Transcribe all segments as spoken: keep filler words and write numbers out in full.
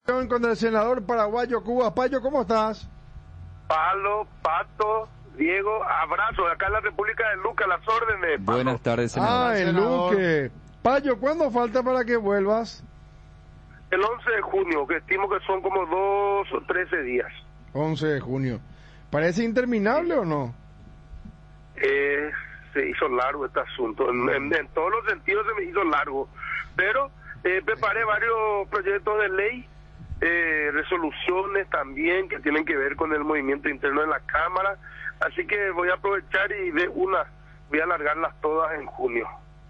Con el senador paraguayo Cuba. Payo, ¿cómo estás? Palo, Pato, Diego, abrazo, acá en la República de Luque, a las órdenes. Palo. Buenas tardes, senador. Ah, en Luque. Payo, ¿cuándo falta para que vuelvas? El once de junio, que estimo que son como dos o trece días. once de junio. ¿Parece interminable o no? Eh, se hizo largo este asunto, en, en, en todos los sentidos se me hizo largo, pero eh, preparé varios proyectos de ley, eh, resoluciones también que tienen que ver con el movimiento interno de la Cámara, así que voy a aprovechar y de una, voy a alargarlas todas en junio.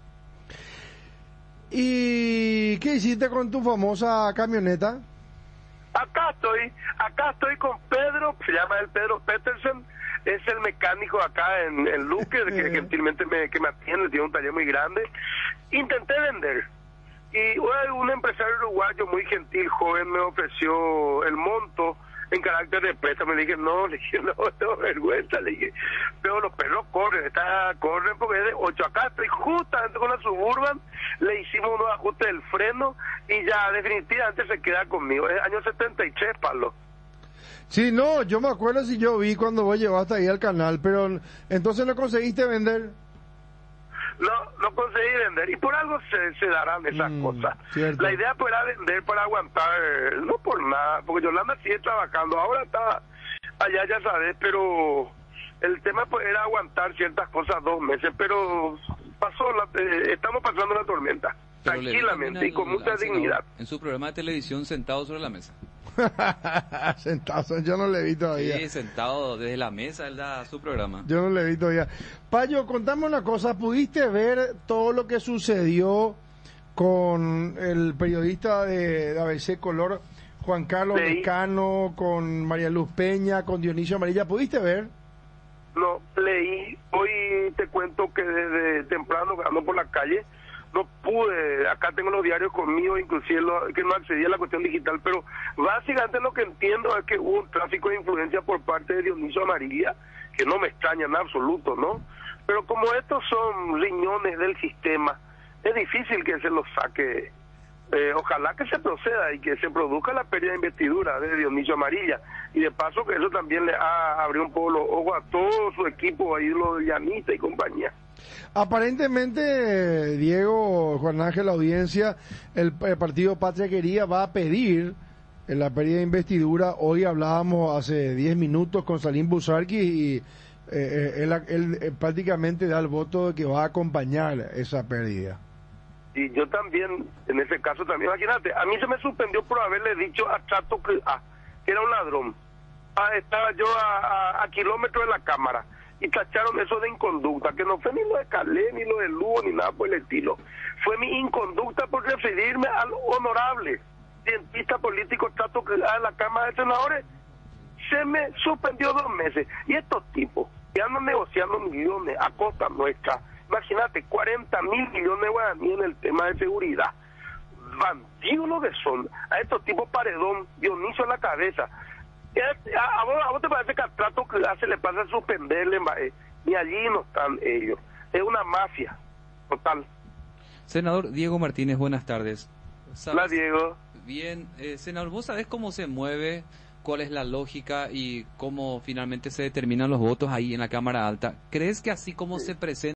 ¿Y qué hiciste con tu famosa camioneta? Acá estoy, acá estoy con Pedro, se llama el Pedro Petersen, es el mecánico acá en, en Luque, que gentilmente me, que me atiende, tiene un taller muy grande. Intenté vender, y un empresario uruguayo muy gentil, joven, me ofreció el monto en carácter de préstamo. Le dije, no, le dije, no, tengo vergüenza, le dije, pero los perros corren, está, corren porque es de ocho. Acá estoy justamente con la Suburban, le hicimos unos ajustes del freno y ya definitivamente se queda conmigo. Es año setenta y tres, Pablo. Sí, no, yo me acuerdo si yo vi cuando vos llevaste ahí al canal, pero entonces no conseguiste vender. No, no conseguí vender, y por algo se, se darán esas mm, cosas. Cierto. La idea pues era vender para aguantar, no por nada, porque Yolanda sigue trabajando, ahora está allá, ya sabes, pero el tema pues era aguantar ciertas cosas dos meses, pero pasó, la, eh, estamos pasando una tormenta, pero tranquilamente y con al, mucha al dignidad. Senador, en su programa de televisión, sentado sobre la mesa. Sentado, yo no le vi todavía. Sí, sentado desde la mesa, él da su programa. Yo no le vi todavía. Payo, contame una cosa, ¿pudiste ver todo lo que sucedió con el periodista de, de A B C Color, Juan Carlos sí. Lescano, con María Luz Peña, con Dionisio Amarilla? ¿Pudiste ver? No, leí. Hoy te cuento que desde temprano, ando por la calle, no pude, acá tengo los diarios conmigo, inclusive lo, que no accedí a la cuestión digital, pero básicamente lo que entiendo es que hubo un tráfico de influencia por parte de Dionisio Amarilla, que no me extraña en absoluto, ¿no? Pero como estos son riñones del sistema, es difícil que se los saque. Eh, ojalá que se proceda y que se produzca la pérdida de investidura de Dionisio Amarilla, y de paso que eso también le ha abrido un poco los ojos a todo su equipo ahí, los de Llanita y compañía. Aparentemente, Diego, Juan Ángel, la audiencia, el, el partido Patria Quería va a pedir en la pérdida de investidura. Hoy hablábamos hace diez minutos con Salim Busarqui y eh, él, él, él prácticamente da el voto de que va a acompañar esa pérdida. Y yo también, en ese caso también, imagínate, a mí se me suspendió por haberle dicho a Chato que, ah, que era un ladrón. Ah, estaba yo a, a, a kilómetros de la cámara y tacharon eso de inconducta, que no fue ni lo de Calé, ni lo de Lugo, ni nada por el estilo. Fue mi inconducta por referirme al honorable cientista político Chato que a la Cámara de Senadores. Se me suspendió dos meses. Y estos tipos que andan negociando millones a costa nuestra, imagínate, cuarenta mil millones de guaraníes en el tema de seguridad. Bandidos lo que son. A estos tipos paredón, Dionisio en la cabeza. ¿A, a, vos, ¿A vos te parece que al trato que hace le pasa a suspenderle? Eh, ni allí no están ellos. Es una mafia total. Senador Diego Martínez, buenas tardes. Hola, Diego. Bien, eh, senador, ¿vos sabés cómo se mueve, cuál es la lógica y cómo finalmente se determinan los votos ahí en la Cámara Alta? ¿Crees que así como sí. se presenta